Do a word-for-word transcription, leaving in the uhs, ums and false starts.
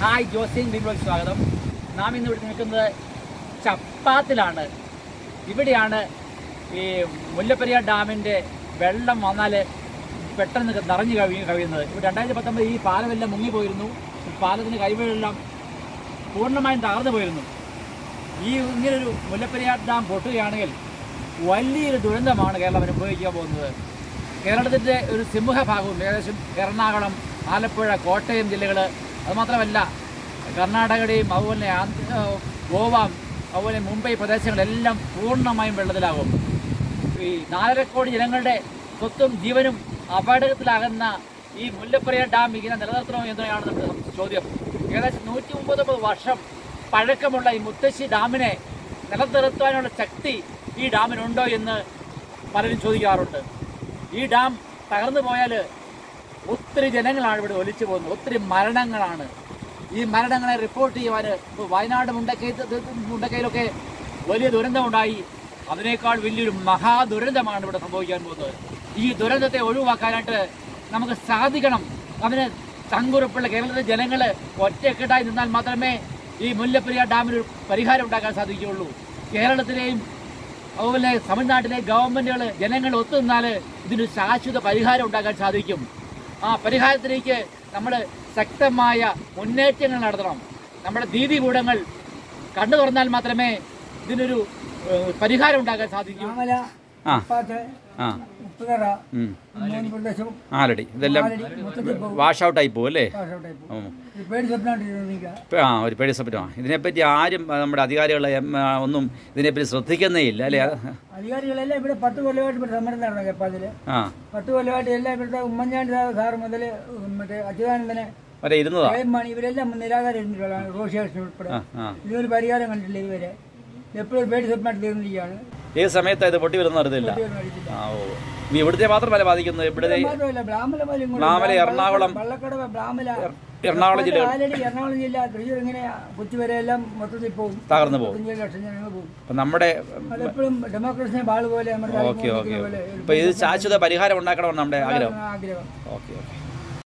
Hi Josin ബിബിലോക്ക് സ്വാഗതം. നാം ഇന്ന് ഇവിടെ നിൽക്കുന്നത് ചപ്പാത്തിലാണ്. ഇവിടെയാണ് ഈ മുല്ലപ്പെരിയാർ ഡാമിൻ്റെ വെള്ളം വന്നാൽ പെട്ടെന്ന് നിറഞ്ഞു കവി കവിയുന്നത്. ഇപ്പോൾ രണ്ടായിരത്തി പത്തൊമ്പത് ഈ പാലമെല്ലാം മുങ്ങിപ്പോയിരുന്നു. പാലത്തിൻ്റെ കൈവെള്ളം പൂർണ്ണമായും തകർന്നു പോയിരുന്നു. ഈ ഇങ്ങനൊരു മുല്ലപ്പെരിയാർ ഡാം പൊട്ടുകയാണെങ്കിൽ വലിയൊരു ദുരന്തമാണ് കേരളം അനുഭവിക്കാൻ പോകുന്നത്. കേരളത്തിൻ്റെ ഒരു സിംഹഭാഗവും ഏകദേശം എറണാകുളം, ആലപ്പുഴ, കോട്ടയം ജില്ലകൾ, അതുമാത്രമല്ല കർണാടകയുടെയും അതുപോലെ ഗോവ, അതുപോലെ മുംബൈ പ്രദേശങ്ങളെല്ലാം പൂർണ്ണമായും വെള്ളത്തിലാകും. ഈ നാലര കോടി ജനങ്ങളുടെ സ്വത്തും ജീവനും അപകടത്തിലാകുന്ന ഈ മുല്ലപ്പെരിയാർ ഡാം ഇങ്ങനെ നിലനിർത്തണോ എന്നതാണ് നമ്മുടെ ചോദ്യം. ഏകദേശം നൂറ്റി മുപ്പത്തൊമ്പത് വർഷം പഴക്കമുള്ള ഈ മുത്തശ്ശി ഡാമിനെ നിലനിർത്താനുള്ള ശക്തി ഈ ഡാമിനുണ്ടോ എന്ന് പലരും ചോദിക്കാറുണ്ട്. ഈ ഡാം തകർന്നു പോയാൽ ഒത്തിരി ജനങ്ങളാണ് ഇവിടെ ഒലിച്ചു പോകുന്നത്, ഒത്തിരി മരണങ്ങളാണ്. ഈ മരണങ്ങളെ റിപ്പോർട്ട് ചെയ്യുവാൻ ഇപ്പോൾ വയനാട് മുണ്ടക്കൈ മുണ്ടക്കൈയിലൊക്കെ വലിയ ദുരന്തമുണ്ടായി. അതിനേക്കാൾ വലിയൊരു മഹാദുരന്തമാണ് ഇവിടെ സംഭവിക്കാൻ പോകുന്നത്. ഈ ദുരന്തത്തെ ഒഴിവാക്കാനായിട്ട് നമുക്ക് സാധിക്കണം. അതിന് ചങ്കുറപ്പുള്ള കേരളത്തിലെ ജനങ്ങൾ ഒറ്റക്കെട്ടായി നിന്നാൽ മാത്രമേ ഈ മുല്ലപ്പെരിയാർ ഡാമിനൊരു പരിഹാരം ഉണ്ടാക്കാൻ സാധിക്കുകയുള്ളൂ. കേരളത്തിലെയും അതുപോലെ തമിഴ്നാട്ടിലെ ഗവൺമെൻറ്റുകൾ ജനങ്ങൾ ഒത്തുനിന്നാൽ ഇതിനൊരു ശാശ്വത പരിഹാരം ഉണ്ടാക്കാൻ സാധിക്കും. ആ പരിഹാരത്തിലേക്ക് നമ്മൾ ശക്തമായ മുന്നേറ്റങ്ങൾ നടത്തണം. നമ്മുടെ ദീദികൂടങ്ങൾ കണ്ണു തുറന്നാൽ മാത്രമേ ഇതിനൊരു പരിഹാരം ഉണ്ടാക്കാൻ സാധിക്കൂ. ആലടി ഇതെല്ലാം വാഷ് ഔട്ടായി പോകും അല്ലേ? ആ ഒരു പേടി സ്വപ്നമാണ്. ഇതിനെപ്പറ്റി ആരും നമ്മുടെ അധികാരികൾ ഒന്നും ഇതിനെപ്പറ്റി ശ്രദ്ധിക്കുന്നേ ഇല്ല അല്ലേ? അധികാരികളെല്ലാം ഇവിടെ പത്ത് കൊല്ലമായിട്ട് ഇവിടെ സമരം നടന്നു. ജപ്പാത്തില് ആ പത്ത് കൊല്ലമായിട്ട് എല്ലാം ഇവിടുത്തെ ഉമ്മൻചാണ്ടി സാറ് മുതൽ മറ്റേ അച്യുതാനന്ദനെ വരെ ഇരുന്നതാ മണി ഇവരെല്ലാം നിരാകാരം ഇരുന്നിട്ടുള്ളതാണ്. റോഷിയാക്ഷൻ ഉൾപ്പെടെ ഇതിനൊരു പരിഹാരം കണ്ടിട്ടില്ല ഇതുവരെ. എപ്പോഴും പേടി സ്വപ്നമായിട്ട് തീർന്നിരിക്കുകയാണ്. ഏത് സമയത്ത് ഇത് പൊട്ടി വരുന്ന അറിയത്തില്ല. ആ ഓ ഇവിടുത്തെ മാത്രമല്ല ബാധിക്കുന്നത്, ഇവിടുത്തെ ബ്ലാമല, എറണാകുളം, വള്ളക്കടവ്, ബ്ലാമല, എറണാകുളം ജില്ല, എറണാകുളം ജില്ല, തൃശ്ശൂർ, ഇങ്ങനെ കൊച്ചി വരെ എല്ലാം മൊത്തത്തിൽ പോകും, തകർന്നു പോകും. ലക്ഷം ജനങ്ങൾ പോകും. നമ്മുടെ അതെപ്പോഴും ഡെമോക്രസിനെ ബാള് പോലെ ഓക്കെ ഓക്കെ ഇപ്പൊ ഇത് ശാശ്വത പരിഹാരം ഉണ്ടാക്കണമെന്ന് നമ്മുടെ ആഗ്രഹം. ആഗ്രഹം ഓക്കെ ഓക്കെ